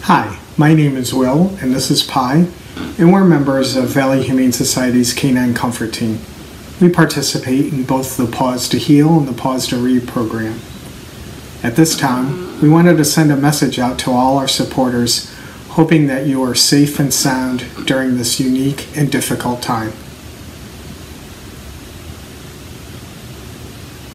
Hi, my name is Will, and this is Pi, and we're members of Valley Humane Society's Canine Comfort Team. We participate in both the Pause to Heal and the Pause to Read program. At this time, we wanted to send a message out to all our supporters, hoping that you are safe and sound during this unique and difficult time.